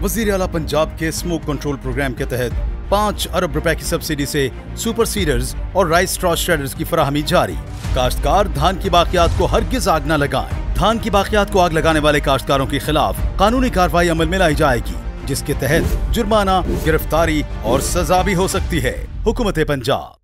वजीर आला पंजाब के स्मोक कंट्रोल प्रोग्राम के तहत 5 अरब रुपए की सब्सिडी से सुपर सीडर्स और राइस स्ट्रॉ श्रेडर्स की फराहमी जारी। काश्तकार धान की बाकियात को हरगिज आग न लगाएं। धान की बाकियात को आग लगाने वाले काश्तकारों के खिलाफ कानूनी कार्रवाई अमल में लाई जाएगी, जिसके तहत जुर्माना, गिरफ्तारी और सजा भी हो सकती है। हुकूमत पंजाब।